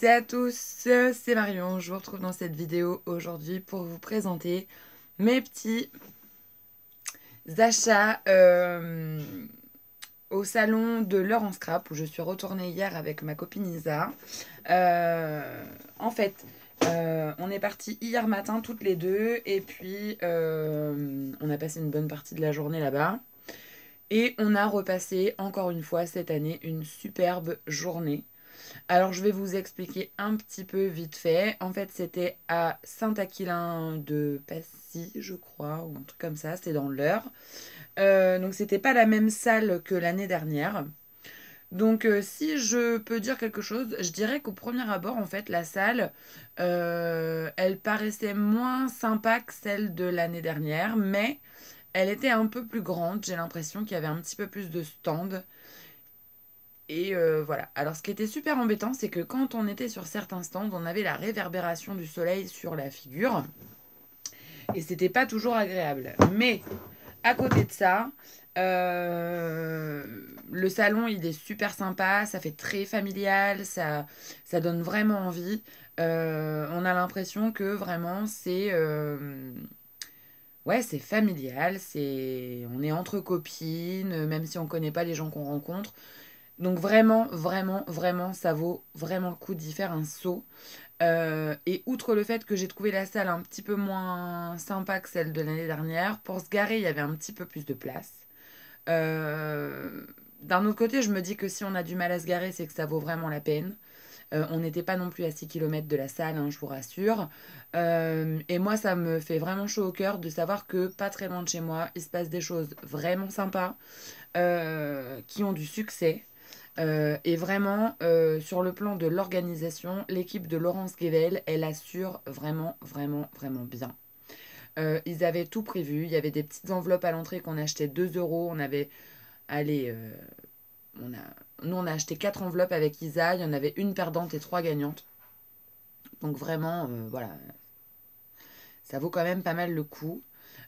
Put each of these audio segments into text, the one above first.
tous et à tous, c'est Marion. Je vous retrouve dans cette vidéo aujourd'hui pour vous présenter mes petits achats au salon de l'heure en scrap où je suis retournée hier avec ma copine Isa. En fait, on est partis hier matin toutes les deux et puis on a passé une bonne partie de la journée là-bas. Et on a repassé encore une fois cette année une superbe journée. Alors, je vais vous expliquer un petit peu vite fait. En fait, c'était à Saint-Aquilin de Passy, je crois, ou un truc comme ça. C'était dans l'Eure. Donc, c'était pas la même salle que l'année dernière. Donc, si je peux dire quelque chose, je dirais qu'au premier abord, en fait, la salle, elle paraissait moins sympa que celle de l'année dernière, mais elle était un peu plus grande. J'ai l'impression qu'il y avait un petit peu plus de stands. Et voilà. Alors, ce qui était super embêtant, c'est que quand on était sur certains stands, on avait la réverbération du soleil sur la figure. Et c'était pas toujours agréable. Mais, à côté de ça, le salon, il est super sympa. Ça fait très familial. Ça donne vraiment envie. On a l'impression que vraiment, ouais, c'est familial. On est entre copines, même si on connaît pas les gens qu'on rencontre. Donc vraiment, vraiment, vraiment, ça vaut vraiment le coup d'y faire un saut. Et outre le fait que j'ai trouvé la salle un petit peu moins sympa que celle de l'année dernière, pour se garer, il y avait un petit peu plus de place. Euh, D'un autre côté, je me dis que si on a du mal à se garer, c'est que ça vaut vraiment la peine. On n'était pas non plus à 6 km de la salle, hein, je vous rassure. Et moi, ça me fait vraiment chaud au cœur de savoir que pas très loin de chez moi, il se passe des choses vraiment sympas, qui ont du succès. Et vraiment, sur le plan de l'organisation, l'équipe de Laurence Guével, elle assure vraiment, vraiment, vraiment bien. Ils avaient tout prévu. Il y avait des petites enveloppes à l'entrée qu'on achetait 2 euros. On avait, allez, on a, nous on a acheté 4 enveloppes avec Isa. Il y en avait une perdante et 3 gagnantes. Donc vraiment, voilà, ça vaut quand même pas mal le coup.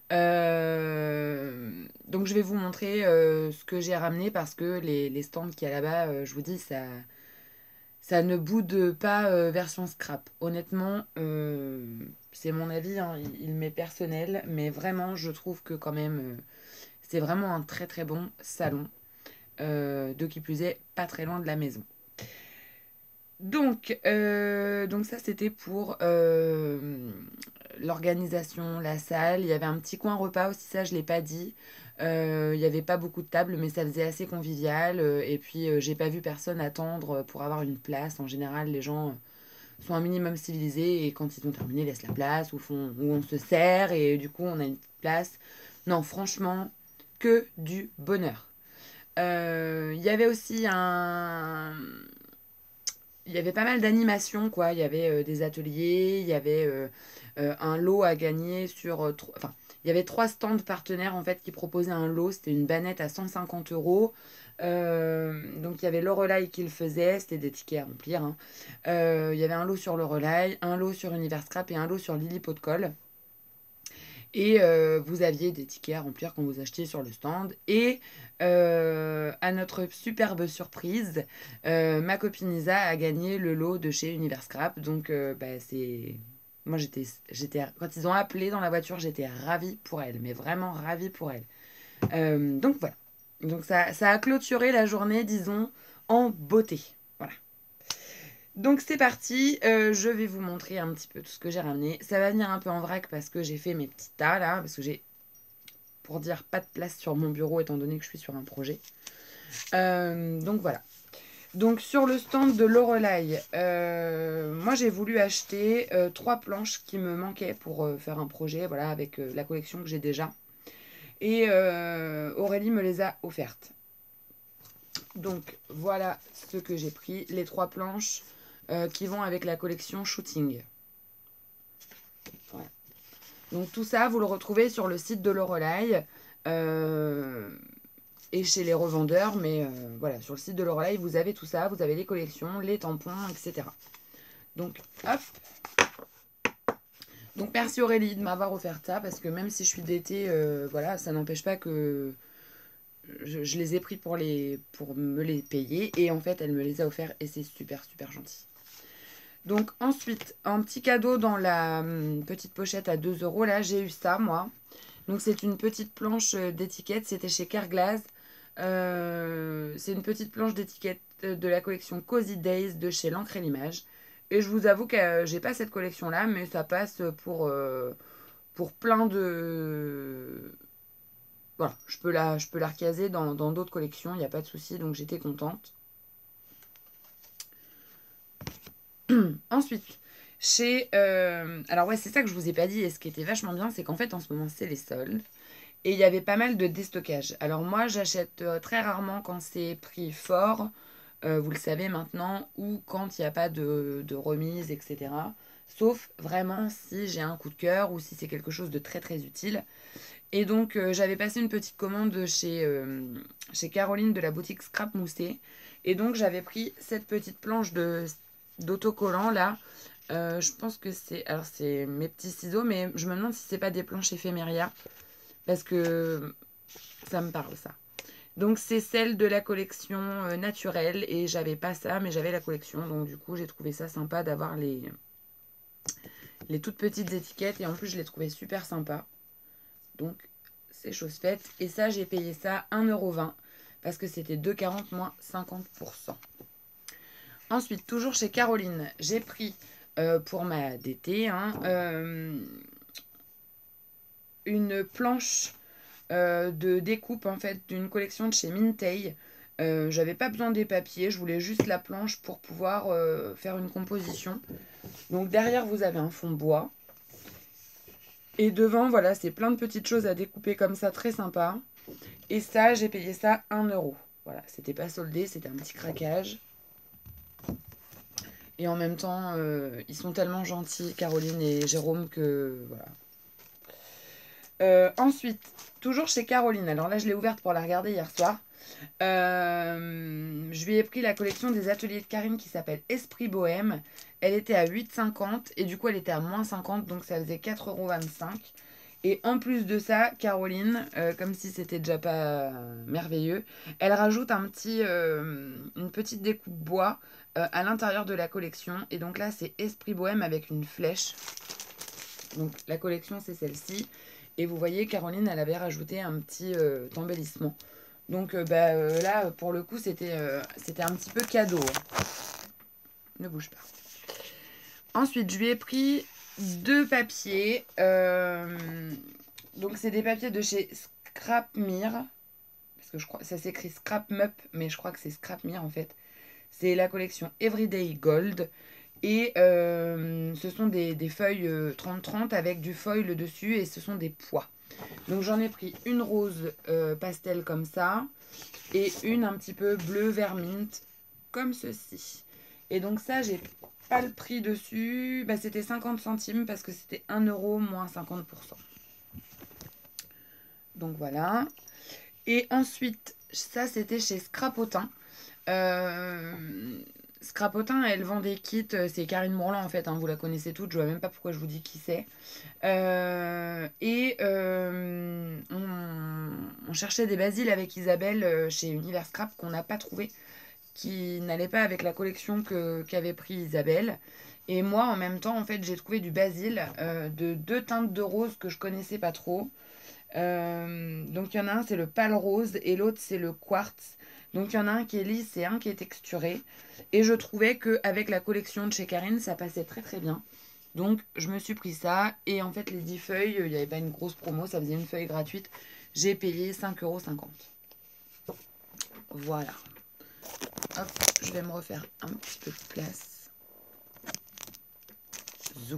Donc je vais vous montrer ce que j'ai ramené parce que les stands qu'il y a là-bas, je vous dis, ça ne boude pas version scrap. Honnêtement, c'est mon avis, hein, il m'est personnel, mais vraiment, je trouve que quand même, c'est vraiment un très très bon salon. De qui plus est, pas très loin de la maison. Donc ça, c'était pour l'organisation, la salle. Il y avait un petit coin repas aussi, ça, je ne l'ai pas dit. Il n'y avait pas beaucoup de tables, mais ça faisait assez convivial. Et puis, j'ai pas vu personne attendre pour avoir une place. En général, les gens sont un minimum civilisés et quand ils ont terminé, laissent la place ou on se sert et du coup, on a une place. Non, franchement, que du bonheur. Il y avait aussi il y avait pas mal d'animations, quoi. Il y avait des ateliers, il y avait un lot à gagner enfin, il y avait 3 stands partenaires, en fait, qui proposaient un lot. C'était une bannette à 150 euros. Donc, il y avait Lorelai qui le faisait. C'était des tickets à remplir, hein. Il y avait un lot sur Lorelai, un lot sur Univers Scrap et un lot sur Lily Pot de Colle. Et vous aviez des tickets à remplir quand vous achetiez sur le stand. Et à notre superbe surprise, ma copine Isa a gagné le lot de chez Univers Scrap. Donc, bah, c'est. Moi, quand ils ont appelé dans la voiture, j'étais ravie pour elle, mais vraiment ravie pour elle. Donc, voilà. Donc, ça a clôturé la journée, disons, en beauté. Voilà. Donc c'est parti, je vais vous montrer un petit peu tout ce que j'ai ramené. Ça va venir un peu en vrac parce que j'ai fait mes petits tas là, parce que j'ai, pour dire, pas de place sur mon bureau étant donné que je suis sur un projet. Donc voilà. Donc sur le stand de Lorelai, moi j'ai voulu acheter 3 planches qui me manquaient pour faire un projet, voilà, avec la collection que j'ai déjà. Et Aurélie me les a offertes. Donc voilà ce que j'ai pris, les 3 planches qui vont avec la collection Shooting. Voilà. Donc tout ça, vous le retrouvez sur le site de Lorelai et chez les revendeurs. Mais voilà, sur le site de Lorelai, vous avez tout ça. Vous avez les collections, les tampons, etc. Donc, hop. Donc merci Aurélie de m'avoir offert ça parce que même si je suis d'été, voilà, ça n'empêche pas que je les ai pris pour me les payer. Et en fait, elle me les a offerts et c'est super, super gentil. Donc ensuite, un petit cadeau dans la petite pochette à 2 euros. Là, j'ai eu ça, moi. Donc c'est une petite planche d'étiquette. C'était chez Carglass. C'est une petite planche d'étiquette de la collection Cozy Days de chez l'Encre et l'Image. Et je vous avoue que j'ai pas cette collection-là, mais ça passe pour plein de... Voilà, je peux la recaser dans d'autres collections, il n'y a pas de souci, donc j'étais contente. Ensuite, alors ouais, c'est ça que je vous ai pas dit, et ce qui était vachement bien, c'est qu'en fait, en ce moment, c'est les soldes. Et il y avait pas mal de déstockage. Alors moi, j'achète très rarement quand c'est prix fort, vous le savez maintenant, ou quand il n'y a pas de remise, etc. Sauf vraiment si j'ai un coup de cœur ou si c'est quelque chose de très très utile. Et donc, j'avais passé une petite commande chez Caroline de la boutique Scrap Moussé. Et donc, j'avais pris cette petite planche d'autocollant là. Je pense que c'est... Alors, c'est mes petits ciseaux, mais je me demande si c'est pas des planches éphéméria. Parce que ça me parle, ça. Donc, c'est celle de la collection naturelle. Et j'avais pas ça, mais j'avais la collection. Donc, du coup, j'ai trouvé ça sympa d'avoir les toutes petites étiquettes. Et en plus, je les trouvais super sympas. Donc, c'est chose faite. Et ça, j'ai payé ça 1,20 € parce que c'était 2,40 moins 50%. Ensuite, toujours chez Caroline, j'ai pris pour ma DT une planche de découpe en fait d'une collection de chez Mintei. J'avais pas besoin des papiers, je voulais juste la planche pour pouvoir faire une composition. Donc derrière, vous avez un fond bois. Et devant, voilà, c'est plein de petites choses à découper comme ça, très sympa. Et ça, j'ai payé ça 1 €. Voilà, c'était pas soldé, c'était un petit craquage. Et en même temps, ils sont tellement gentils, Caroline et Jérôme, que voilà. Ensuite, toujours chez Caroline. Alors là, je l'ai ouverte pour la regarder hier soir. Je lui ai pris la collection des ateliers de Karine qui s'appelle Esprit Bohème. Elle était à 8,50 et du coup, elle était à moins 50, donc ça faisait 4,25 €. Et en plus de ça, Caroline, comme si c'était déjà pas merveilleux, elle rajoute une petite découpe bois à l'intérieur de la collection. Et donc là, c'est Esprit Bohème avec une flèche. Donc la collection, c'est celle-ci. Et vous voyez, Caroline, elle avait rajouté un petit embellissement. Donc là, pour le coup, c'était un petit peu cadeau. Ne bouge pas. Ensuite, je lui ai pris 2 papiers. Donc, c'est des papiers de chez Scrapmere. Parce que je crois ça s'écrit Scrapmup, mais je crois que c'est Scrapmere en fait. C'est la collection Everyday Gold. Et ce sont des feuilles 30-30 avec du foil dessus et ce sont des pois. Donc j'en ai pris une rose pastel comme ça et une un petit peu bleu vert mint comme ceci. Et donc ça, j'ai pas le prix dessus. Bah, c'était 50 centimes parce que c'était 1 € moins 50%. Donc voilà. Et ensuite, ça c'était chez Scrapotin. Scrapotin, elle vend des kits. C'est Karine Mourlan en fait, hein, vous la connaissez toutes. Je vois même pas pourquoi je vous dis qui c'est. On cherchait des basiles avec Isabelle chez Univers Scrap qu'on n'a pas trouvé, qui n'allait pas avec la collection qu'avait pris Isabelle. Et moi, en même temps, en fait, j'ai trouvé du basil de 2 teintes de rose que je connaissais pas trop. Donc il y en a un, c'est le pâle rose et l'autre, c'est le quartz. Donc il y en a un qui est lisse et un qui est texturé. Et je trouvais qu'avec la collection de chez Karine, ça passait très très bien. Donc je me suis pris ça. Et en fait, les 10 feuilles, il n'y avait pas une grosse promo, ça faisait une feuille gratuite. J'ai payé 5,50 €. Voilà. Hop, je vais me refaire un petit peu de place. Zou.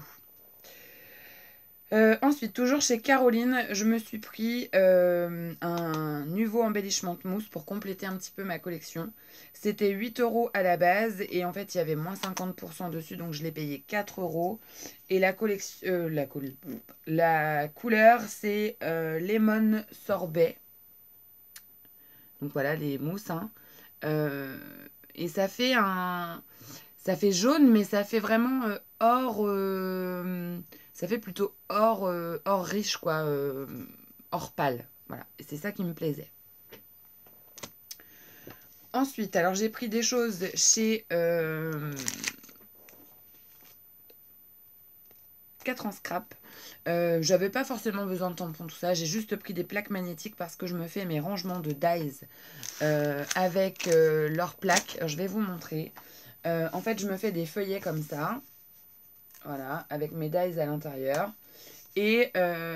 Ensuite, toujours chez Caroline, je me suis pris un nouveau embellissement de mousse pour compléter un petit peu ma collection. C'était 8 € à la base et en fait il y avait moins 50% dessus, donc je l'ai payé 4 €. Et la couleur c'est lemon sorbet. Donc voilà les mousses. Hein. Et ça fait jaune, mais ça fait vraiment or. Ça fait plutôt or riche, quoi. Or pâle. Voilà. Et c'est ça qui me plaisait. Ensuite, alors j'ai pris des choses chez mettre en scrap. J'avais pas forcément besoin de tampons, tout ça. J'ai juste pris des plaques magnétiques parce que je me fais mes rangements de dies avec leurs plaques. Alors, je vais vous montrer. En fait, je me fais des feuillets comme ça. Voilà, avec mes dies à l'intérieur. Et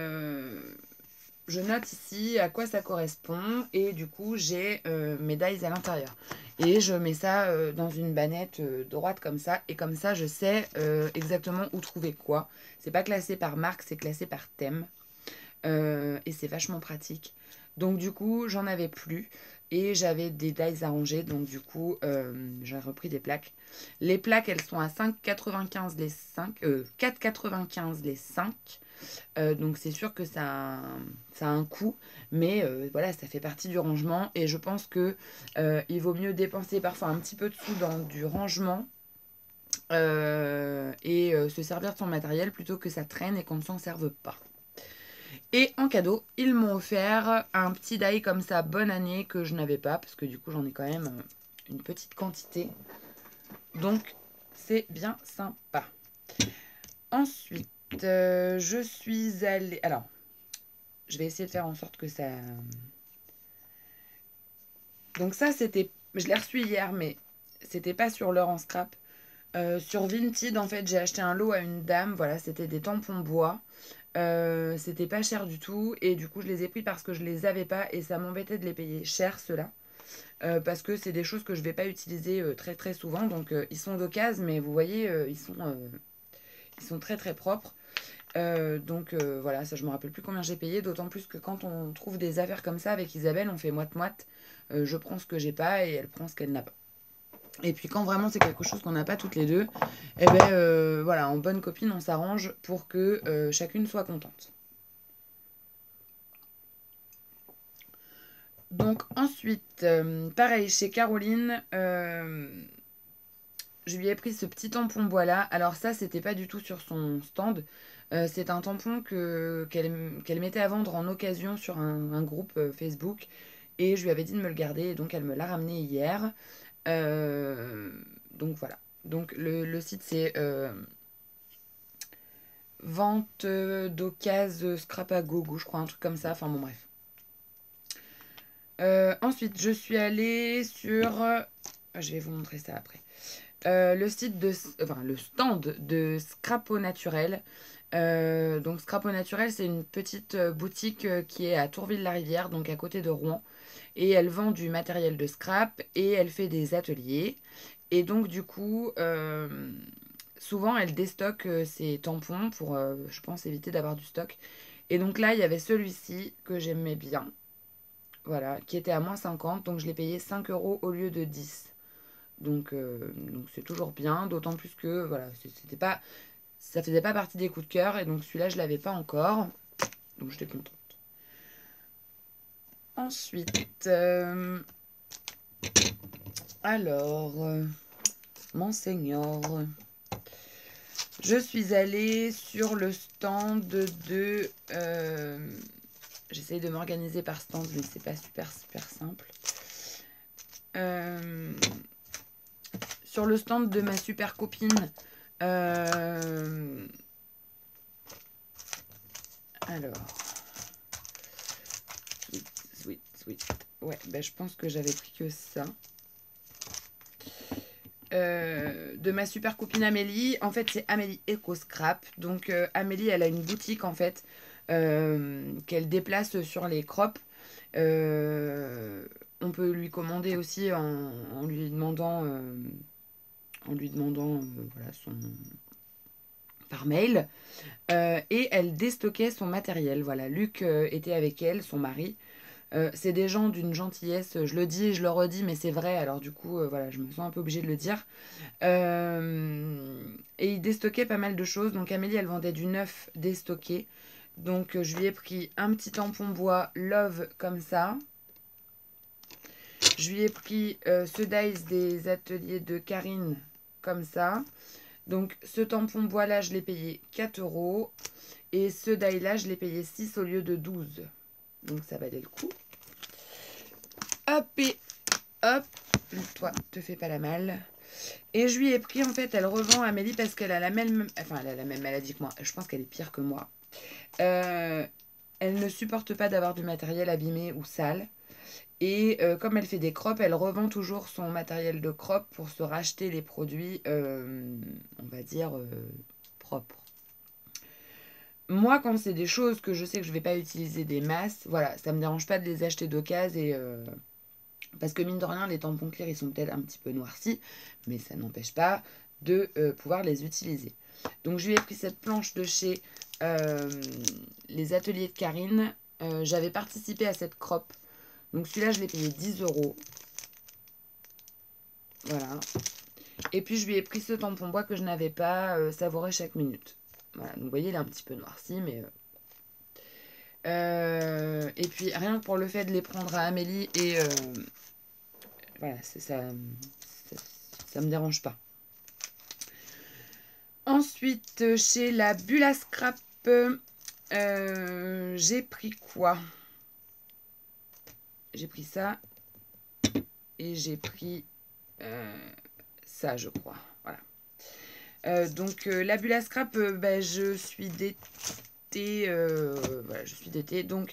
je note ici à quoi ça correspond. Et du coup, j'ai mes dies à l'intérieur. Et je mets ça dans une bannette droite comme ça. Et comme ça, je sais exactement où trouver quoi. C'est pas classé par marque, c'est classé par thème. Et c'est vachement pratique. Donc du coup, j'en avais plus. Et j'avais des dies à ranger. Donc du coup, j'ai repris des plaques. Les plaques, elles sont à 5,95 les 5. 4,95 les 5. Donc c'est sûr que ça a un coût. Mais voilà, ça fait partie du rangement. Et je pense que il vaut mieux dépenser parfois un petit peu de sous dans du rangement. Et se servir de son matériel plutôt que ça traîne et qu'on ne s'en serve pas. Et en cadeau, ils m'ont offert un petit die comme ça, bonne année, que je n'avais pas, parce que du coup, j'en ai quand même une petite quantité. Donc, c'est bien sympa. Ensuite, je suis allée... Alors, je vais essayer de faire en sorte que ça... Donc ça, c'était... Je l'ai reçu hier, mais c'était pas sur l'heure en scrap. Sur Vinted, en fait, j'ai acheté un lot à une dame. Voilà, c'était des tampons bois. C'était pas cher du tout et du coup je les ai pris parce que je les avais pas et ça m'embêtait de les payer cher ceux-là parce que c'est des choses que je vais pas utiliser très très souvent donc ils sont d'occasion mais vous voyez ils sont très très propres donc voilà ça je me rappelle plus combien j'ai payé d'autant plus que quand on trouve des affaires comme ça avec Isabelle on fait moite-moite je prends ce que j'ai pas et elle prend ce qu'elle n'a pas. Et puis quand vraiment c'est quelque chose qu'on n'a pas toutes les deux, eh ben voilà, en bonne copine, on s'arrange pour que chacune soit contente. Donc ensuite, pareil, chez Caroline, je lui ai pris ce petit tampon bois là. Alors ça, c'était pas du tout sur son stand. C'est un tampon qu'elle mettait à vendre en occasion sur un groupe Facebook. Et je lui avais dit de me le garder, et donc elle me l'a ramené hier. Donc voilà. Donc le site c'est vente d'occasion scrap à gogo, je crois, un truc comme ça. Enfin bon bref. Ensuite, je suis allée sur... je vais vous montrer ça après. Le site de... Enfin, le stand de Scrap au Naturel. Donc Scrap au Naturel, c'est une petite boutique qui est à Tourville-la-Rivière, donc à côté de Rouen. Et elle vend du matériel de scrap et elle fait des ateliers. Et donc du coup, souvent elle déstocke ses tampons pour, je pense, éviter d'avoir du stock. Et donc là, il y avait celui-ci que j'aimais bien. Voilà, qui était à moins 50, donc je l'ai payé 5 euros au lieu de 10. Donc c'est toujours bien, d'autant plus que voilà, c'était pas, ça faisait pas partie des coups de cœur, et donc celui-là je l'avais pas encore, donc j'étais contente. Ensuite, alors, Monseigneur, je suis allée sur le stand de... j'essaye de m'organiser par stand, mais c'est pas super simple. Sur le stand de ma super copine. Alors. Sweet. Ouais, ben je pense que j'avais pris que ça. De ma super copine Amélie. En fait, c'est Amélie Eco Scrap. Donc, Amélie, elle a une boutique, en fait, qu'elle déplace sur les crops. On peut lui commander aussi en lui demandant... voilà, par mail. Et elle déstockait son matériel. Voilà, Luc était avec elle, son mari. C'est des gens d'une gentillesse, je le dis et je le redis, mais c'est vrai, alors du coup, voilà, je me sens un peu obligée de le dire. Et il déstockait pas mal de choses. Donc Amélie, elle vendait du neuf déstocké. Donc je lui ai pris un petit tampon bois Love comme ça. Je lui ai pris ce dice des ateliers de Karine comme ça. Donc ce tampon bois là, je l'ai payé 4 euros. Et ce die là, je l'ai payé 6 au lieu de 12. Donc ça valait le coup. Hop et hop. Toi, te fais pas la malle. Et je lui ai pris, en fait, elle revend Amélie parce qu'elle a la même... Enfin, elle a la même maladie que moi. Je pense qu'elle est pire que moi. Elle ne supporte pas d'avoir du matériel abîmé ou sale. Et comme elle fait des crops, elle revend toujours son matériel de crop pour se racheter les produits, on va dire, propres. Moi, quand c'est des choses que je sais que je vais pas utiliser des masses, voilà, ça me dérange pas de les acheter d'occasion parce que mine de rien, les tampons clairs, ils sont peut-être un petit peu noircis, mais ça n'empêche pas de pouvoir les utiliser. Donc je lui ai pris cette planche de chez les ateliers de Karine. J'avais participé à cette crop. Donc celui-là, je l'ai payé 10 euros. Voilà. Et puis je lui ai pris ce tampon bois que je n'avais pas savouré chaque minute. Voilà, donc vous voyez, il est un petit peu noirci, mais... et puis rien que pour le fait de les prendre à Amélie et... voilà, ça me dérange pas. Ensuite, chez la Bulle à Scrap, j'ai pris quoi? J'ai pris ça. Et j'ai pris ça, je crois. Voilà. Donc, la Bulle à Scrap, bah, je suis d'été. Voilà, je suis d'été. Donc,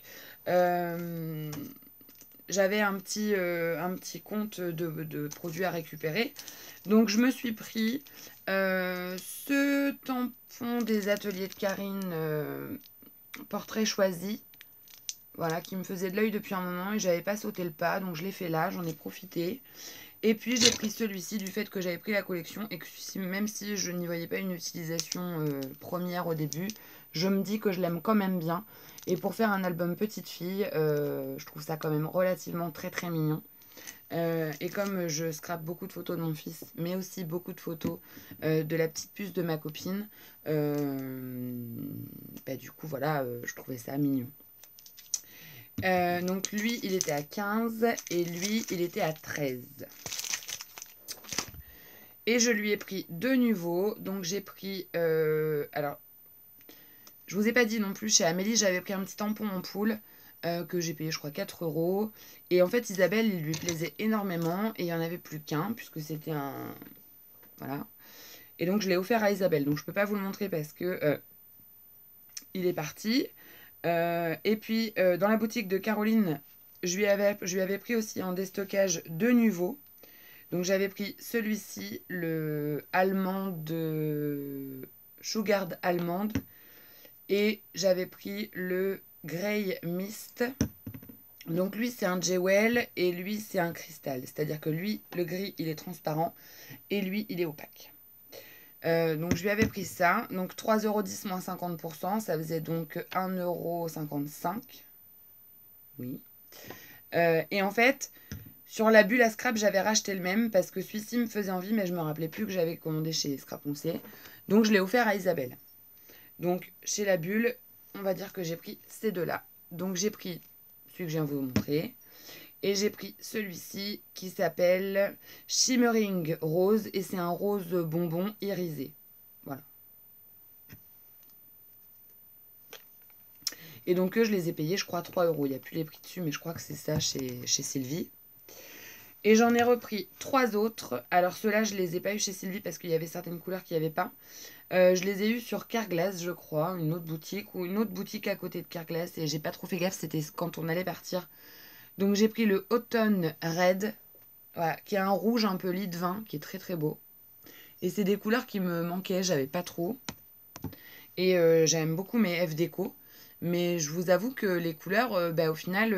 j'avais un petit compte de produits à récupérer. Donc, je me suis pris ce tampon des ateliers de Karine, portrait choisi. Voilà, qui me faisait de l'œil depuis un moment et j'avais pas sauté le pas. Donc, je l'ai fait là, j'en ai profité. Et puis, j'ai pris celui-ci du fait que j'avais pris la collection et que même si je n'y voyais pas une utilisation première au début, je me dis que je l'aime quand même bien. Et pour faire un album petite fille, je trouve ça quand même relativement très très mignon. Et comme je scrape beaucoup de photos de mon fils, mais aussi beaucoup de photos de la petite puce de ma copine, bah, du coup voilà, je trouvais ça mignon. Donc lui, il était à 15 et lui, il était à 13. Et je lui ai pris deux nouveaux. Donc j'ai pris... alors, je vous ai pas dit non plus, chez Amélie, j'avais pris un petit tampon en poule que j'ai payé, je crois, 4 euros. Et en fait, Isabelle, il lui plaisait énormément. Et il n'y en avait plus qu'un, puisque c'était un... Voilà. Et donc, je l'ai offert à Isabelle. Donc, je peux pas vous le montrer parce que il est parti. Et puis, dans la boutique de Caroline, je lui avais pris aussi en déstockage deux nouveaux. Donc j'avais pris celui-ci, le allemande, Sugar allemande, et j'avais pris le Grey Mist. Donc lui c'est un jewel et lui c'est un cristal. C'est-à-dire que lui, le gris, il est transparent et lui, il est opaque. Donc je lui avais pris ça. Donc 3,10 € moins 50%, ça faisait donc 1,55 €. Oui. Et en fait... Sur la Bulle à Scrap, j'avais racheté le même parce que celui-ci me faisait envie, mais je me rappelais plus que j'avais commandé chez Scrap Foncé. Donc je l'ai offert à Isabelle. Donc chez la Bulle, on va dire que j'ai pris ces deux-là. Donc j'ai pris celui que je viens de vous montrer. Et j'ai pris celui-ci qui s'appelle Shimmering Rose. Et c'est un rose bonbon irisé. Voilà. Et donc je les ai payés, je crois, 3 €. Il n'y a plus les prix dessus, mais je crois que c'est ça chez Sylvie. Et j'en ai repris 3 autres. Alors ceux-là, je les ai pas eu chez Sylvie parce qu'il y avait certaines couleurs qu'il n'y avait pas. Je les ai eus sur Carglass, je crois, une autre boutique ou une autre boutique à côté de Carglass. Et j'ai pas trop fait gaffe, c'était quand on allait partir. Donc j'ai pris le Autumn Red, voilà, qui est un rouge un peu lit de vin, qui est très très beau. Et c'est des couleurs qui me manquaient, j'avais pas trop. Et j'aime beaucoup mes F Déco. Mais je vous avoue que les couleurs, au final,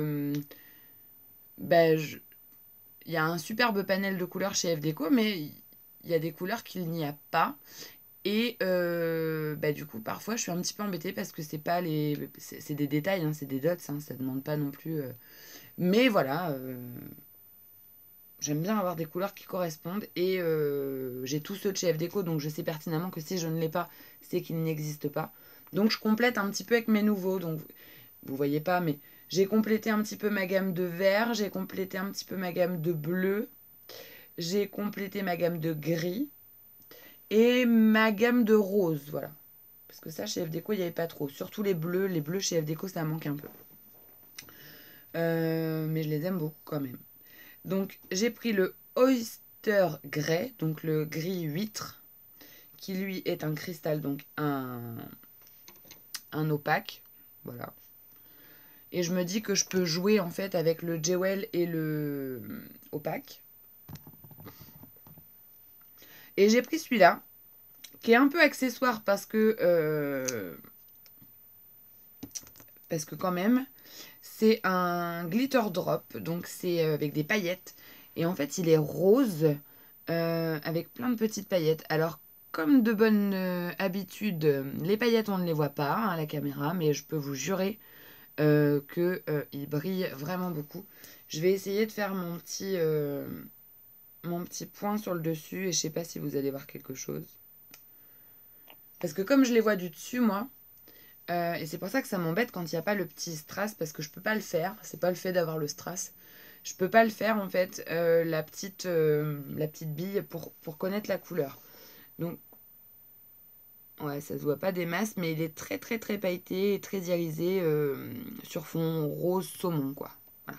il y a un superbe panel de couleurs chez F Déco, mais il y a des couleurs qu'il n'y a pas. Et du coup, parfois, je suis un petit peu embêtée parce que c'est pas les... C'est des détails, hein, c'est des dots, hein, ça demande pas non plus... Mais voilà, j'aime bien avoir des couleurs qui correspondent. Et j'ai tous ceux de chez F Déco, donc je sais pertinemment que si je ne l'ai pas, c'est qu'il n'existe pas. Donc je complète un petit peu avec mes nouveaux. Donc vous voyez pas, mais j'ai complété un petit peu ma gamme de vert, j'ai complété un petit peu ma gamme de bleu, j'ai complété ma gamme de gris et ma gamme de rose, voilà. Parce que ça, chez F Déco, il n'y avait pas trop. Surtout les bleus chez F Déco, ça manque un peu. Mais je les aime beaucoup quand même. Donc, j'ai pris le glitter grey, donc le gris huître, qui lui est un cristal, donc un opaque. Voilà. Et je me dis que je peux jouer en fait avec le jewel et le opaque. Et j'ai pris celui-là, qui est un peu accessoire parce que quand même, c'est un glitter drop, donc c'est avec des paillettes. Et en fait, il est rose avec plein de petites paillettes. Alors, comme de bonne habitude, les paillettes, on ne les voit pas à la caméra, mais je peux vous jurer qu'il brille vraiment beaucoup. Je vais essayer de faire mon petit point sur le dessus et je sais pas si vous allez voir quelque chose. Parce que comme je les vois du dessus, moi, et c'est pour ça que ça m'embête quand il n'y a pas le petit strass, parce que je peux pas le faire. C'est pas le fait d'avoir le strass. Je peux pas le faire, en fait, la petite bille pour connaître la couleur. Donc, ouais, ça se voit pas des masses, mais il est très très très pailleté et très irisé sur fond rose saumon, quoi.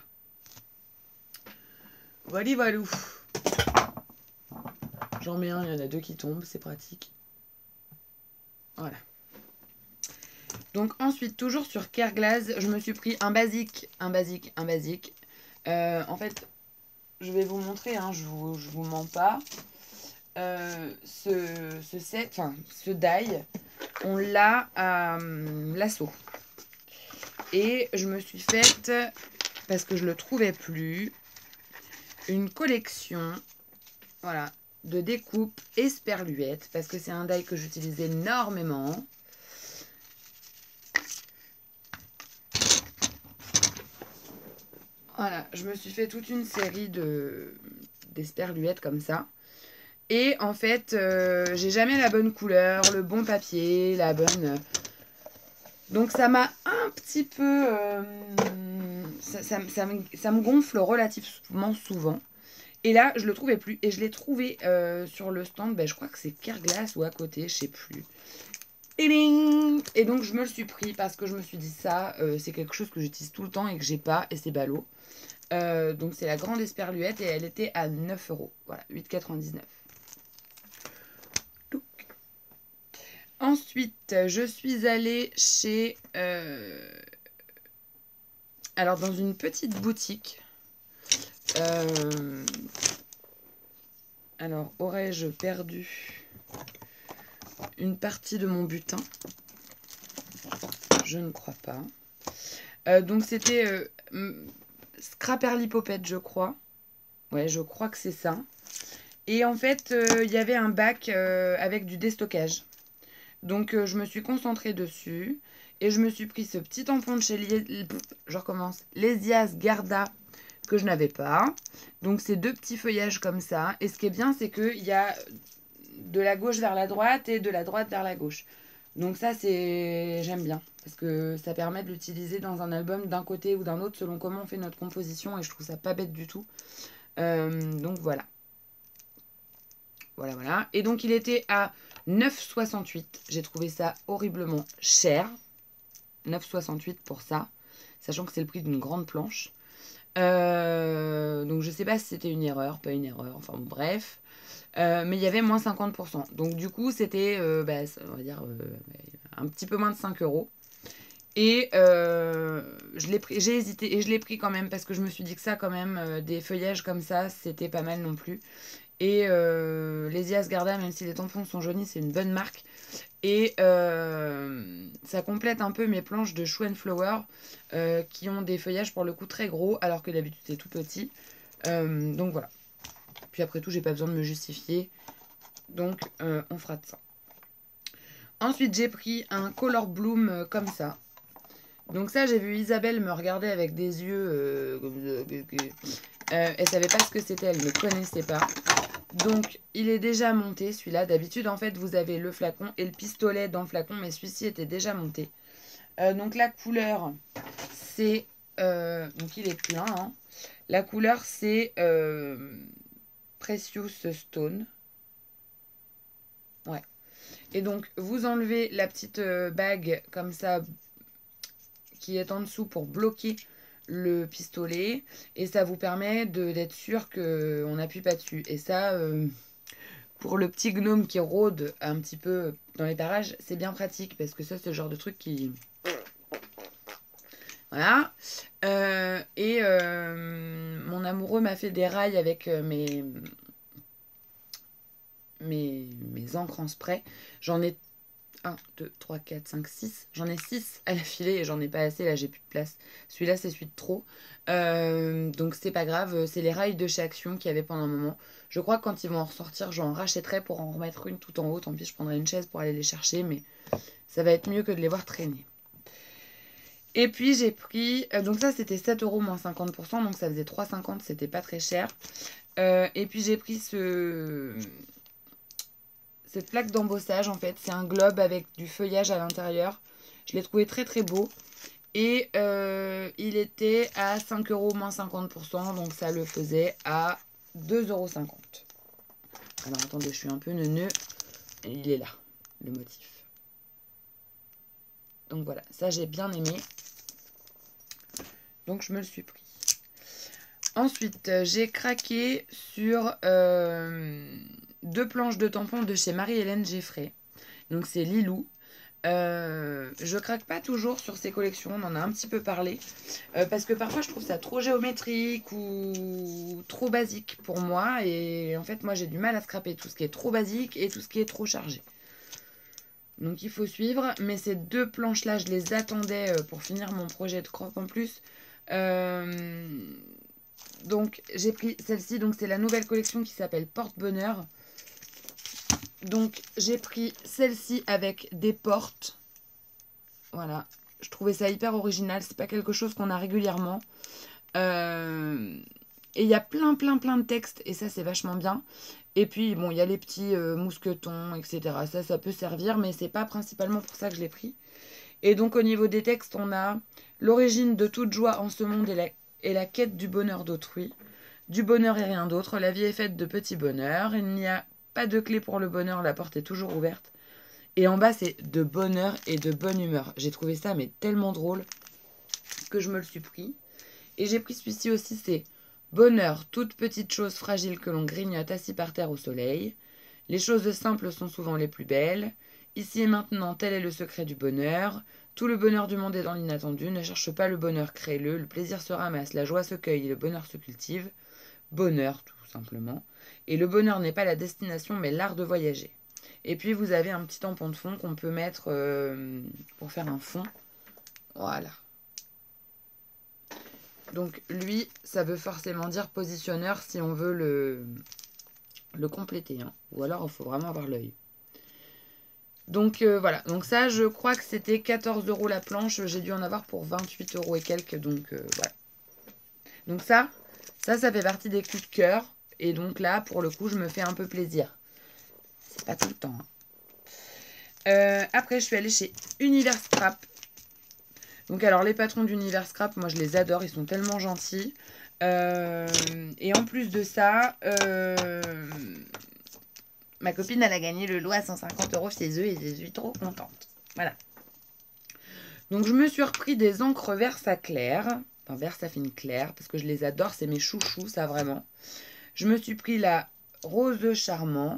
Voilà. Voilou. J'en mets un, il y en a deux qui tombent, c'est pratique. Voilà. Donc ensuite, toujours sur Kerglass, je me suis pris un basique. En fait, je vais vous montrer, hein, je vous mens pas. Ce die, on l'a à l'assaut. Et je me suis faite, parce que je le trouvais plus, une collection, voilà, de découpe esperluette, parce que c'est un die que j'utilise énormément. Voilà, je me suis fait toute une série d'esperluettes comme ça. Et en fait, j'ai jamais la bonne couleur, le bon papier, la bonne... Donc ça m'a un petit peu... ça me gonfle relativement souvent. Et là, je le trouvais plus. Et je l'ai trouvé sur le stand, ben, je crois que c'est Kerglass ou à côté, je sais plus. Et donc je me le suis pris parce que je me suis dit ça, c'est quelque chose que j'utilise tout le temps et que j'ai pas, et c'est ballot. Donc c'est la grande esperluette et elle était à 9 €. Voilà, 8,99 €. Ensuite, je suis allée chez... alors, dans une petite boutique. Alors, aurais-je perdu une partie de mon butin? Je ne crois pas. Donc, c'était Scraperly Popette, je crois. Ouais, je crois que c'est ça. Et en fait, il y avait un bac avec du déstockage. Donc, je me suis concentrée dessus. Et je me suis pris ce petit tampon de chez Lesias Garda que je n'avais pas. Donc, c'est deux petits feuillages comme ça. Et ce qui est bien, c'est qu'il y a de la gauche vers la droite et de la droite vers la gauche. Donc ça, j'aime bien. Parce que ça permet de l'utiliser dans un album d'un côté ou d'un autre selon comment on fait notre composition. Et je trouve ça pas bête du tout. Donc voilà. Voilà. Et donc, il était à 9,68 €. J'ai trouvé ça horriblement cher. 9,68 € pour ça. Sachant que c'est le prix d'une grande planche. Donc, je sais pas si c'était une erreur, pas une erreur. Enfin, bon, bref. Mais il y avait moins 50%. Donc, du coup, c'était, on va dire, un petit peu moins de 5 €. Et j'ai hésité. Et je l'ai pris quand même parce que je me suis dit que ça, quand même, des feuillages comme ça, c'était pas mal non plus. Et les Asgarda, même si les tampons sont jaunis, c'est une bonne marque. Et ça complète un peu mes planches de Shoe & Flower qui ont des feuillages pour le coup très gros, alors que d'habitude c'est tout petit. Donc voilà. Puis après tout, j'ai pas besoin de me justifier. Donc on fera de ça. Ensuite, j'ai pris un Color Bloom comme ça. Donc ça, j'ai vu Isabelle me regarder avec des yeux... elle savait pas ce que c'était, elle ne connaissait pas. Donc, il est déjà monté, celui-là. D'habitude, en fait, vous avez le flacon et le pistolet dans le flacon, mais celui-ci était déjà monté. Donc, la couleur, c'est... donc, il est plein. Hein. La couleur, c'est Precious Stone. Ouais. Et donc, vous enlevez la petite bague comme ça qui est en dessous pour bloquer le pistolet et ça vous permet d'être sûr qu'on n'appuie pas dessus. Et ça, pour le petit gnome qui rôde un petit peu dans les parages, c'est bien pratique parce que ça, c'est le genre de truc qui... Voilà. Mon amoureux m'a fait des rails avec mes encres en spray. J'en ai 1, 2, 3, 4, 5, 6. J'en ai 6 à l'affiler et j'en ai pas assez. Là, j'ai plus de place. Celui-là, c'est celui de trop. Donc, c'est pas grave. C'est les rails de chez Action qu'il y avait pendant un moment. Je crois que quand ils vont en ressortir, j'en rachèterai pour en remettre une tout en haut. Tant pis, je prendrai une chaise pour aller les chercher. Mais ça va être mieux que de les voir traîner. Et puis, j'ai pris... donc ça, c'était 7 € moins 50%. Donc, ça faisait 3,50. C'était pas très cher. Et puis, j'ai pris cette plaque d'embossage, en fait. C'est un globe avec du feuillage à l'intérieur. Je l'ai trouvé très, très beau. Et il était à 5 € moins 50%. Donc, ça le faisait à 2,50 €. Alors, attendez, je suis un peu neuneux. Il est là, le motif. Donc, voilà. Ça, j'ai bien aimé. Donc, je me le suis pris. Ensuite, j'ai craqué sur 2 planches de tampons de chez Marie-Hélène Geffray. Donc, c'est Lilou. Je craque pas toujours sur ces collections, on en a un petit peu parlé. Parce que parfois, je trouve ça trop géométrique ou trop basique pour moi. Et en fait, moi, j'ai du mal à scraper tout ce qui est trop basique et tout ce qui est trop chargé. Donc, il faut suivre. Mais ces 2 planches-là, je les attendais pour finir mon projet de croque en plus. Donc, j'ai pris celle-ci. Donc, c'est la nouvelle collection qui s'appelle Porte-Bonheur. Donc, j'ai pris celle-ci avec des portes. Voilà. Je trouvais ça hyper original. C'est pas quelque chose qu'on a régulièrement. Et il y a plein de textes. Et ça, c'est vachement bien. Et puis, bon, il y a les petits mousquetons, etc. Ça peut servir. Mais c'est pas principalement pour ça que je l'ai pris. Et donc, au niveau des textes, on a l'origine de toute joie en ce monde et la quête du bonheur d'autrui. Du bonheur et rien d'autre. La vie est faite de petits bonheurs. Il n'y a pas de clé pour le bonheur. La porte est toujours ouverte. Et en bas, c'est de bonheur et de bonne humeur. J'ai trouvé ça mais tellement drôle que je me le suis pris. Et j'ai pris celui-ci aussi, c'est bonheur, toute petite chose fragile que l'on grignote assis par terre au soleil. Les choses simples sont souvent les plus belles. Ici et maintenant, tel est le secret du bonheur. Tout le bonheur du monde est dans l'inattendu. Ne cherche pas le bonheur, crée-le. Le plaisir se ramasse, la joie se cueille et le bonheur se cultive. Bonheur, tout simplement. Et le bonheur n'est pas la destination, mais l'art de voyager. Et puis, vous avez un petit tampon de fond qu'on peut mettre pour faire un fond. Voilà. Donc, lui, ça veut forcément dire positionneur si on veut le compléter. Hein. Ou alors, il faut vraiment avoir l'œil. Donc, voilà. Donc, ça, je crois que c'était 14 € la planche. J'ai dû en avoir pour 28 € et quelques. Donc, voilà. Donc, ça fait partie des coups de cœur. Et donc, là, pour le coup, je me fais un peu plaisir. C'est pas tout le temps. Hein. Après, je suis allée chez Univers Scrap. Donc, alors, les patrons d'Univers Scrap, moi, je les adore. Ils sont tellement gentils. Et en plus de ça, ma copine, elle a gagné le lot à 150 € chez eux et je suis trop contente. Voilà. Donc, je me suis repris des encres Versa clair. Enfin, Versafine clair, parce que je les adore. C'est mes chouchous, ça, vraiment. Je me suis pris la Rose Charmant.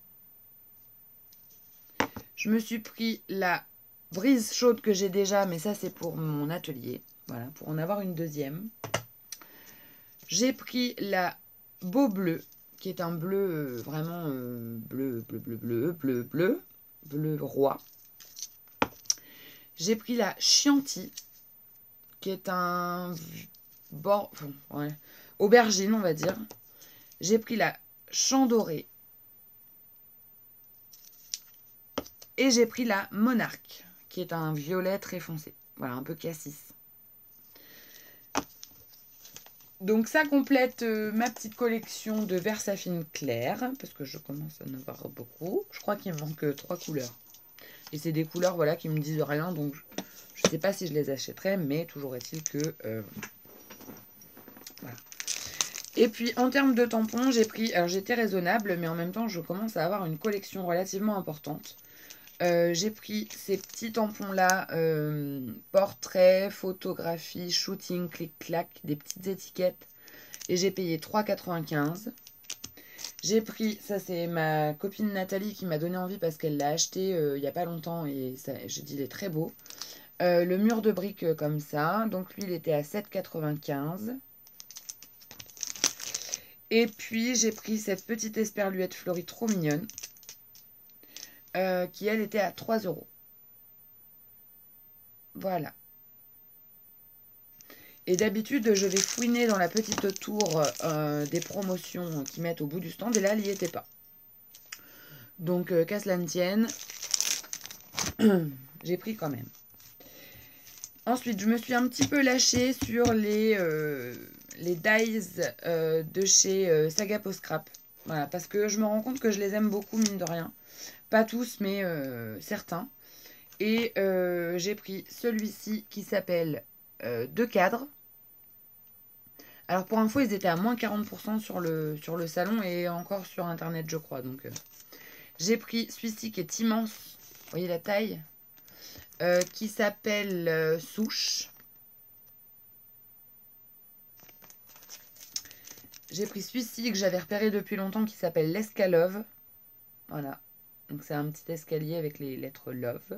Je me suis pris la Brise chaude que j'ai déjà, mais ça, c'est pour mon atelier. Voilà, pour en avoir une deuxième. J'ai pris la Beau Bleu, qui est un bleu vraiment bleu roi. J'ai pris la Chianti, qui est un aubergine, on va dire. J'ai pris la Champ Doré. Et j'ai pris la Monarque, qui est un violet très foncé. Voilà, un peu cassis. Donc ça complète ma petite collection de Versafine clair, parce que je commence à en avoir beaucoup. Je crois qu'il me manque 3 couleurs. Et c'est des couleurs voilà, qui me disent rien, donc je ne sais pas si je les achèterai, mais toujours est-il que... voilà. Et puis en termes de tampons, j'ai pris... Alors j'étais raisonnable, mais en même temps, je commence à avoir une collection relativement importante. J'ai pris ces petits tampons-là, portrait, photographie, shooting, clic-clac, des petites étiquettes. Et j'ai payé 3,95 €. J'ai pris, ça c'est ma copine Nathalie qui m'a donné envie parce qu'elle l'a acheté il n'y a pas longtemps et j'ai dit il est très beau. Le mur de briques comme ça, donc lui il était à 7,95 €. Et puis j'ai pris cette petite esperluette fleurie trop mignonne, qui elle était à 3 €. Voilà. Et d'habitude, je vais fouiner dans la petite tour des promotions qu'ils mettent au bout du stand. Et là, elle n'y était pas. Donc, qu'à cela ne tienne, j'ai pris quand même. Ensuite, je me suis un petit peu lâchée sur les dies de chez Saga Post Scrap. Voilà, parce que je me rends compte que je les aime beaucoup, mine de rien. Pas tous, mais certains. Et j'ai pris celui-ci qui s'appelle Deux cadres. Alors pour info, ils étaient à moins 40% sur le salon et encore sur internet, je crois. Donc j'ai pris celui-ci qui est immense. Vous voyez la taille, qui s'appelle Souche. J'ai pris celui-ci que j'avais repéré depuis longtemps qui s'appelle l'Escalove. Voilà. Donc c'est un petit escalier avec les lettres Love.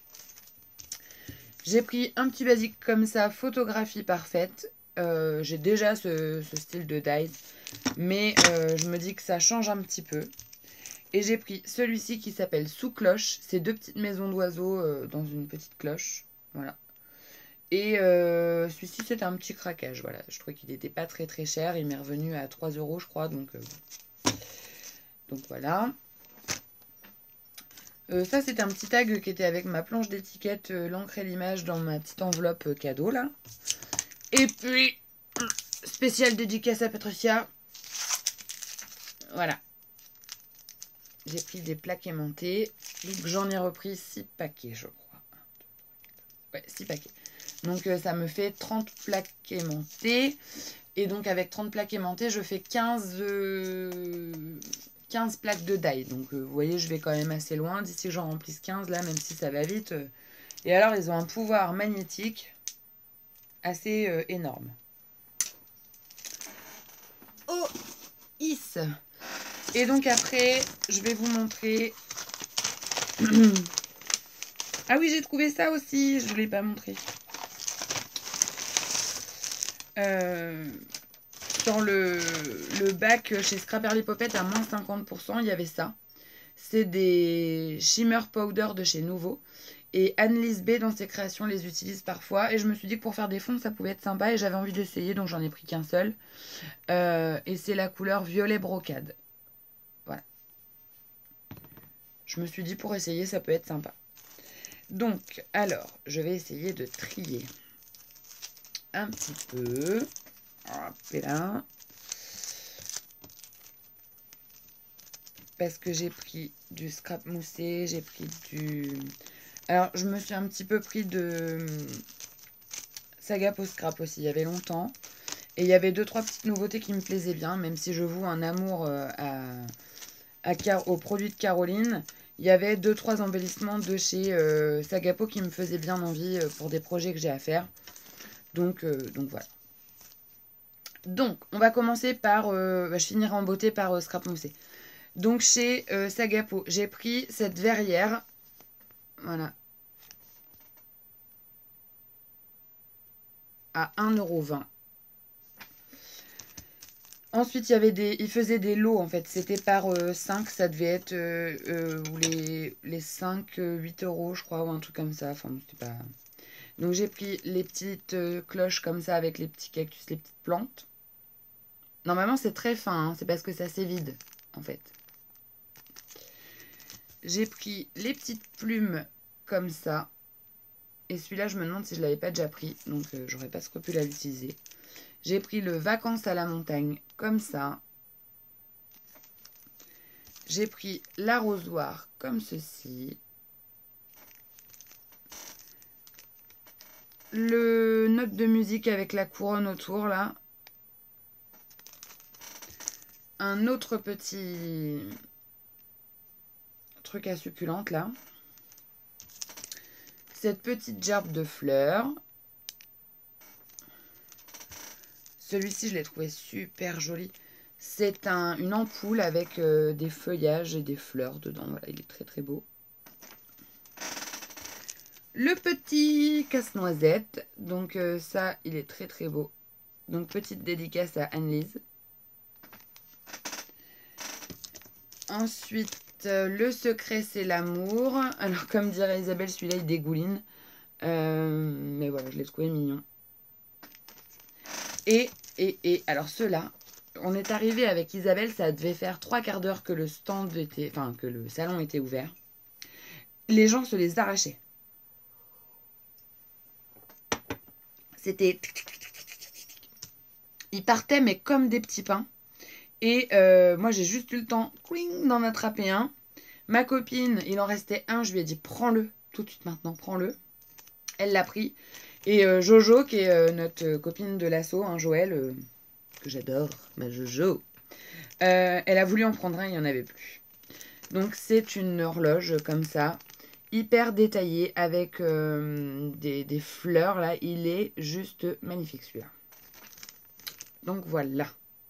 J'ai pris un petit basique comme ça, photographie parfaite. J'ai déjà ce style de dies, mais je me dis que ça change un petit peu. Et j'ai pris celui-ci qui s'appelle Sous Cloche. C'est deux petites maisons d'oiseaux dans une petite cloche. Voilà. Et celui-ci, c'était un petit craquage. Voilà. Je trouvais qu'il n'était pas très très cher. Il m'est revenu à 3 €, je crois. Donc voilà. Ça, c'était un petit tag qui était avec ma planche d'étiquette, l'encre et l'image dans ma petite enveloppe cadeau, là. Et puis, spécial dédicace à Patricia. Voilà. J'ai pris des plaques aimantées. Donc, j'en ai repris 6 paquets, je crois. Ouais, 6 paquets. Donc, ça me fait 30 plaques aimantées. Et donc, avec 30 plaques aimantées, je fais 15 plaques de die. Donc, vous voyez, je vais quand même assez loin. D'ici que j'en remplisse 15, là, même si ça va vite. Et alors, ils ont un pouvoir magnétique assez énorme. Oh, is. Et donc après, je vais vous montrer... Ah oui, j'ai trouvé ça aussi, je ne vous l'ai pas montré. Sur le bac chez Scrapperly Poppet à moins 50%, il y avait ça. C'est des shimmer powder de chez Nouveau. Et Annelise B, dans ses créations, les utilise parfois. Et je me suis dit que pour faire des fonds, ça pouvait être sympa. Et j'avais envie d'essayer, donc j'en ai pris qu'un seul. Et c'est la couleur violet brocade. Voilà. Je me suis dit, pour essayer, ça peut être sympa. Donc, alors, je vais essayer de trier un petit peu. Hop là. Parce que j'ai pris du scrap moussé, j'ai pris du... Alors, je me suis un petit peu pris de Saga Post Scrap aussi, il y avait longtemps. Et il y avait 2-3 petites nouveautés qui me plaisaient bien, même si je voue un amour aux produits de Caroline. Il y avait 2-3 embellissements de chez Sagapo qui me faisaient bien envie pour des projets que j'ai à faire. Donc voilà. Donc, on va commencer par... je finirai en beauté par Scrap Moussé. Donc, chez Sagapo, j'ai pris cette verrière. Voilà. À 1,20 €. Ensuite, il faisait des lots, en fait. C'était par 5, ça devait être les 5, 8 €, je crois, ou un truc comme ça. Enfin, c'était pas... Donc, j'ai pris les petites cloches comme ça, avec les petits cactus, les petites plantes. Normalement, c'est très fin, hein, c'est parce que ça s'évide, en fait. J'ai pris les petites plumes comme ça. Et celui-là, je me demande si je ne l'avais pas déjà pris. Donc, j'aurais pas scrupule à l'utiliser. J'ai pris le Vacances à la montagne comme ça. J'ai pris l'arrosoir comme ceci. Le note de musique avec la couronne autour, là. Un autre petit truc à succulente, là. cette petite gerbe de fleurs. Celui-ci, je l'ai trouvé super joli. C'est une ampoule avec des feuillages et des fleurs dedans. Voilà, il est très très beau. Le petit casse-noisette. Donc ça, il est très très beau. Donc petite dédicace à Anne-Lise. Ensuite, le secret, c'est l'amour. Alors, comme dirait Isabelle, celui-là, il dégouline. Mais voilà, je l'ai trouvé mignon. Et alors ceux-là, on est arrivé avec Isabelle, ça devait faire 3/4 d'heure que le stand était... Enfin, que le salon était ouvert. Les gens se les arrachaient. C'était... Ils partaient, mais comme des petits pains. Et moi, j'ai juste eu le temps d'en attraper un. Ma copine, il en restait un. Je lui ai dit, prends-le tout de suite maintenant, prends-le. Elle l'a pris. Et Jojo, qui est notre copine de l'assaut, hein, Joël, que j'adore, ma Jojo, elle a voulu en prendre un, il n'y en avait plus. Donc c'est une horloge comme ça, hyper détaillée, avec des fleurs, là. Il est juste magnifique, celui-là. Donc voilà.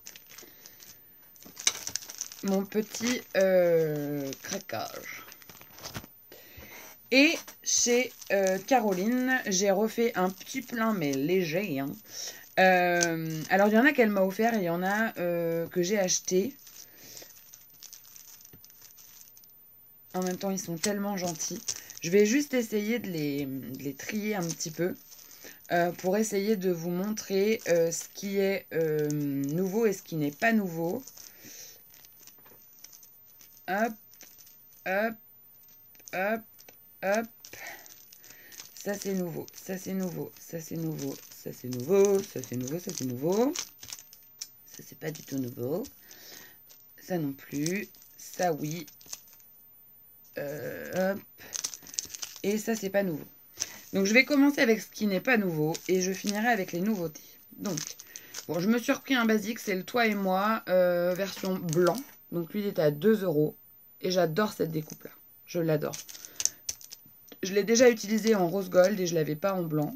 Mon petit craquage. Et chez Caroline, j'ai refait un petit plein, mais léger. Hein. Alors, il y en a qu'elle m'a offert et il y en a que j'ai acheté. En même temps, ils sont tellement gentils. Je vais juste essayer de les trier un petit peu pour essayer de vous montrer ce qui est nouveau et ce qui n'est pas nouveau. Hop, hop, hop, hop. Ça, c'est nouveau. Ça, c'est nouveau. Ça, c'est nouveau. Ça, c'est nouveau. Ça, c'est nouveau. Ça, c'est nouveau. Ça, c'est pas du tout nouveau. Ça non plus. Ça, oui. Hop. Et ça, c'est pas nouveau. Donc, je vais commencer avec ce qui n'est pas nouveau. Et je finirai avec les nouveautés. Donc, bon, je me suis repris un basique. C'est le Toi et moi, version blanc. Donc, lui, il est à 2 €. Et j'adore cette découpe-là. Je l'adore. Je l'ai déjà utilisé en rose gold et je ne l'avais pas en blanc.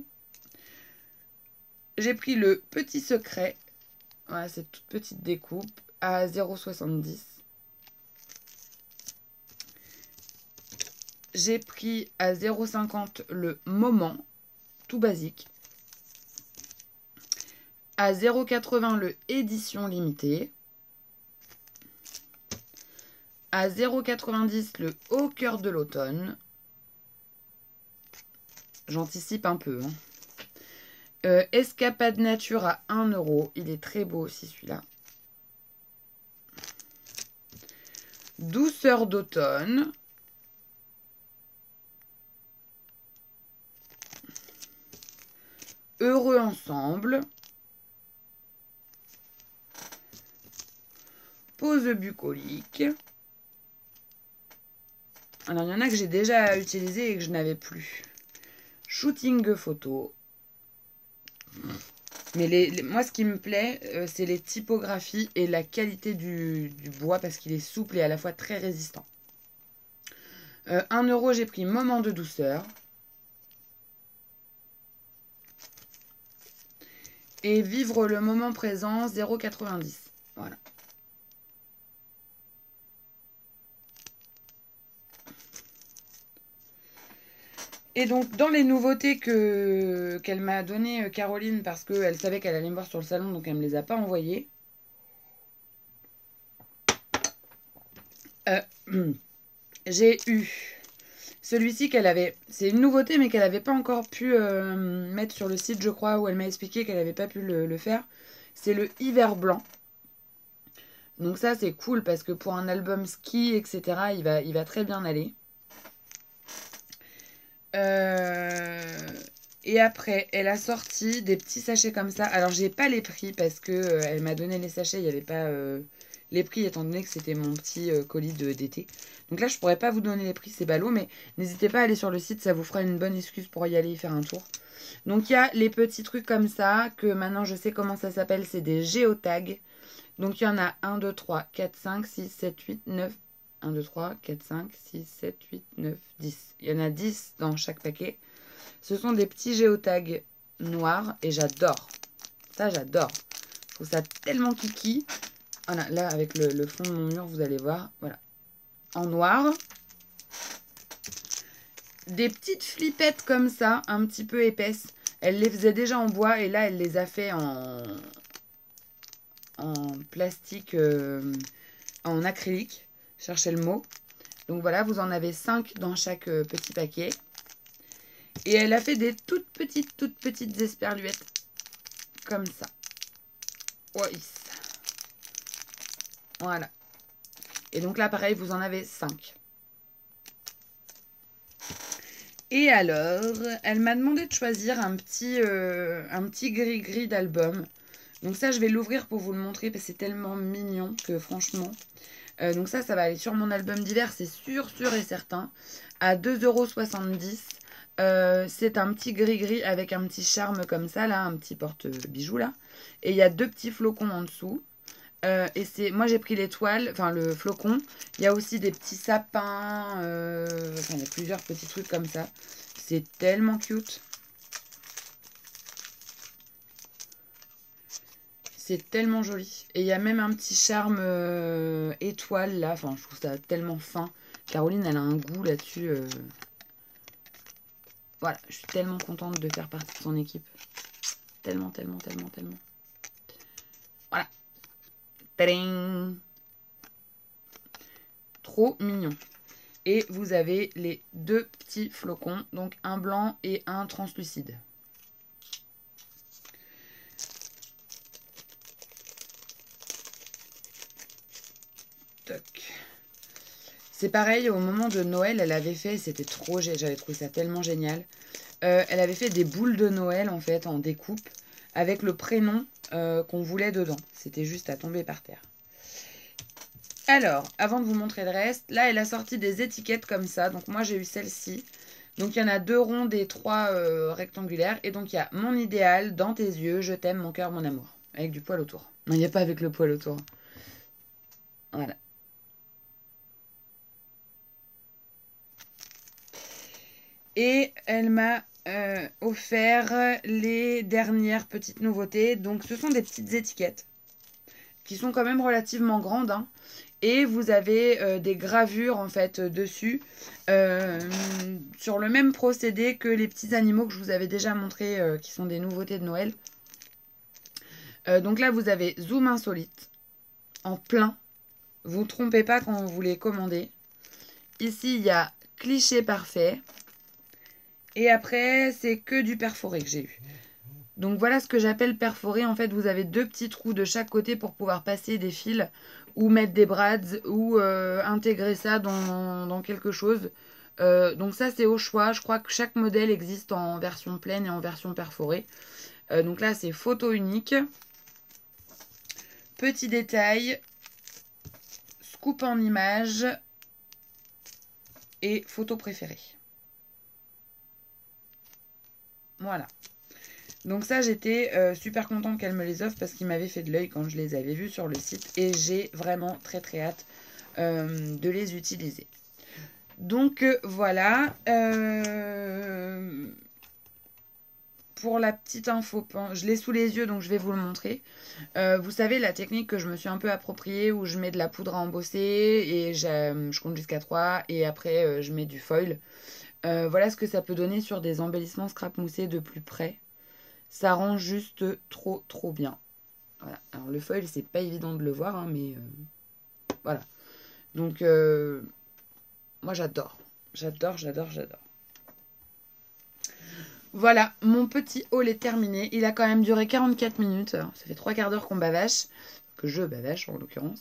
J'ai pris le Petit Secret. Voilà, cette toute petite découpe à 0,70. J'ai pris à 0,50 le Moment, tout basique. À 0,80 le Édition limitée. À 0,90 le Au cœur de l'automne. J'anticipe un peu. Hein. Escapade nature à 1 €. Il est très beau aussi celui-là. Douceur d'automne. Heureux ensemble. Pose bucolique. Alors, il y en a que j'ai déjà utilisé et que je n'avais plus. Shooting photo. Mais moi, ce qui me plaît, c'est les typographies et la qualité du bois parce qu'il est souple et à la fois très résistant. 1 €, j'ai pris Moment de douceur. Et Vivre le moment présent, 0,90. Voilà. Et donc, dans les nouveautés qu'elle m'a données, Caroline, parce qu'elle savait qu'elle allait me voir sur le salon, donc elle ne me les a pas envoyées. J'ai eu celui-ci qu'elle avait... C'est une nouveauté, mais qu'elle n'avait pas encore pu mettre sur le site, je crois, où elle m'a expliqué qu'elle n'avait pas pu le faire. C'est le Hiver Blanc. Donc ça, c'est cool, parce que pour un album ski, etc., il va très bien aller. Et après, elle a sorti des petits sachets comme ça. Alors, j'ai pas les prix parce que elle m'a donné les sachets. Il n'y avait pas les prix étant donné que c'était mon petit colis d'été. Donc là, je pourrais pas vous donner les prix, c'est ballot. Mais n'hésitez pas à aller sur le site. Ça vous fera une bonne excuse pour y aller y faire un tour. Donc, il y a les petits trucs comme ça que maintenant, je sais comment ça s'appelle. C'est des géotags. Donc, il y en a 1, 2, 3, 4, 5, 6, 7, 8, 9... 1, 2, 3, 4, 5, 6, 7, 8, 9, 10. Il y en a 10 dans chaque paquet. Ce sont des petits géotags noirs et j'adore. Ça, j'adore. Je trouve ça tellement kiki. Voilà, là, avec le fond de mon mur, vous allez voir. Voilà. En noir. Des petites flippettes comme ça, un petit peu épaisses. Elle les faisait déjà en bois et là, elle les a fait en plastique, en acrylique. Cherchez le mot. Donc voilà, vous en avez 5 dans chaque petit paquet. Et elle a fait des toutes petites esperluettes. Comme ça. Oui. Voilà. Et donc là, pareil, vous en avez 5. Et alors, elle m'a demandé de choisir un petit gris-gris d'album. Donc ça, je vais l'ouvrir pour vous le montrer parce que c'est tellement mignon que franchement... donc ça va aller sur mon album d'hiver, c'est sûr et certain. À 2,70 €. C'est un petit gris-gris avec un petit charme comme ça, là, un petit porte-bijoux, là. Et il y a 2 petits flocons en dessous. Et c'est, moi j'ai pris l'étoile, enfin le flocon. Il y a aussi des petits sapins. Enfin, il y a plusieurs petits trucs comme ça. C'est tellement cute. C'est tellement joli. Et il y a même un petit charme étoile là. Enfin, je trouve ça tellement fin. Caroline, elle a un goût là-dessus. Voilà, je suis tellement contente de faire partie de son équipe. Tellement. Voilà. Tadam! Trop mignon. Et vous avez les 2 petits flocons, donc un blanc et un translucide. Toc. C'est pareil, au moment de Noël, elle avait fait, c'était trop, j'avais trouvé ça tellement génial. Elle avait fait des boules de Noël, en fait, en découpe, avec le prénom qu'on voulait dedans. C'était juste à tomber par terre. Alors, avant de vous montrer le reste, là, elle a sorti des étiquettes comme ça. Donc, moi, j'ai eu celle-ci. Donc, il y en a 2 rondes et 3 rectangulaires. Et donc, il y a mon idéal, dans tes yeux, je t'aime, mon cœur, mon amour. Avec du poil autour. Non, il n'y a pas avec le poil autour. Voilà. Et elle m'a offert les dernières petites nouveautés. Donc, ce sont des petites étiquettes qui sont quand même relativement grandes, hein. Et vous avez des gravures en fait dessus sur le même procédé que les petits animaux que je vous avais déjà montré qui sont des nouveautés de Noël. Donc là vous avez Zoom insolite en plein. Vous ne trompez pas quand vous les commandez. Ici il y a cliché parfait. Et après c'est que du perforé que j'ai eu. Donc voilà ce que j'appelle perforé. En fait, vous avez 2 petits trous de chaque côté pour pouvoir passer des fils ou mettre des brads ou intégrer ça dans quelque chose. Donc ça, c'est au choix. Je crois que chaque modèle existe en version pleine et en version perforée. Donc là, c'est photo unique. Petit détail. Scoop en image. Et photo préférée. Voilà. Donc ça, j'étais super contente qu'elle me les offre parce qu'il m'avait fait de l'œil quand je les avais vus sur le site. Et j'ai vraiment très hâte de les utiliser. Donc voilà. Pour la petite info, je l'ai sous les yeux donc je vais vous le montrer. Vous savez la technique que je me suis un peu appropriée où je mets de la poudre à embosser et je compte jusqu'à 3 et après je mets du foil. Voilà ce que ça peut donner sur des embellissements scrap moussés de plus près. Ça rend juste trop bien. Voilà. Alors le foil, c'est pas évident de le voir, hein, mais voilà. Donc moi j'adore. J'adore. Voilà, mon petit haul est terminé. Il a quand même duré 44 minutes. Ça fait 3 quarts d'heure qu'on bavache. Que je bavache en l'occurrence.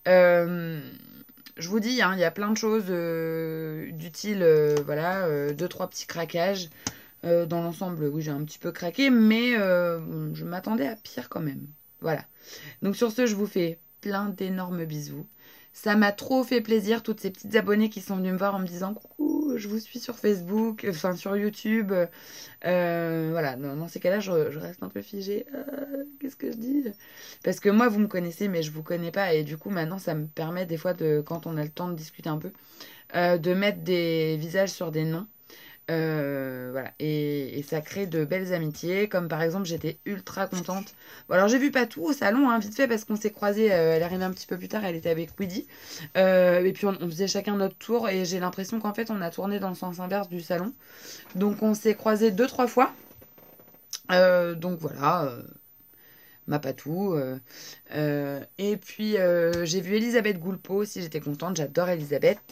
Je vous dis, hein, il y a plein de choses d'utiles. Voilà, 2-3 petits craquages. Dans l'ensemble, oui, j'ai un petit peu craqué, mais je m'attendais à pire quand même. Voilà. Donc sur ce, je vous fais plein d'énormes bisous. Ça m'a trop fait plaisir, toutes ces petites abonnées qui sont venues me voir en me disant coucou, je vous suis sur Facebook, enfin sur YouTube. Voilà, dans ces cas-là, je reste un peu figée. Qu'est-ce que je dis? Parce que moi, vous me connaissez, mais je vous connais pas. Et du coup, maintenant, ça me permet des fois, quand on a le temps de discuter un peu, de mettre des visages sur des noms. Voilà. Et ça crée de belles amitiés. Comme par exemple, j'étais ultra contente. Bon, alors, j'ai vu Patou au salon, hein, vite fait, parce qu'on s'est croisés. Elle est arrivée un petit peu plus tard, elle était avec Weedy. Et puis, on faisait chacun notre tour. Et j'ai l'impression qu'en fait, on a tourné dans le sens inverse du salon. Donc, on s'est croisés 2-3 fois. Donc, voilà. Ma Patou. Et puis, j'ai vu Elisabeth Goulpeau aussi. J'étais contente. J'adore Elisabeth.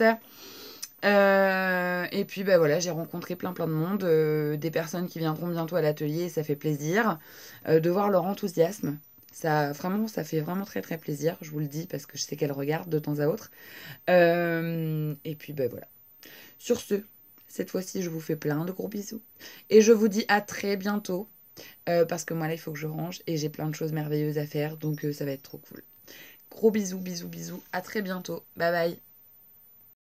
Et puis bah voilà, j'ai rencontré plein de monde, des personnes qui viendront bientôt à l'atelier, et ça fait plaisir de voir leur enthousiasme. Ça, vraiment, ça fait vraiment très plaisir, je vous le dis, parce que je sais qu'elle regarde de temps à autre. Et puis bah voilà. Sur ce, cette fois-ci, je vous fais plein de gros bisous. Et je vous dis à très bientôt, parce que moi là, il faut que je range et j'ai plein de choses merveilleuses à faire, donc ça va être trop cool. Gros bisous, bisous, bisous. À très bientôt. Bye bye.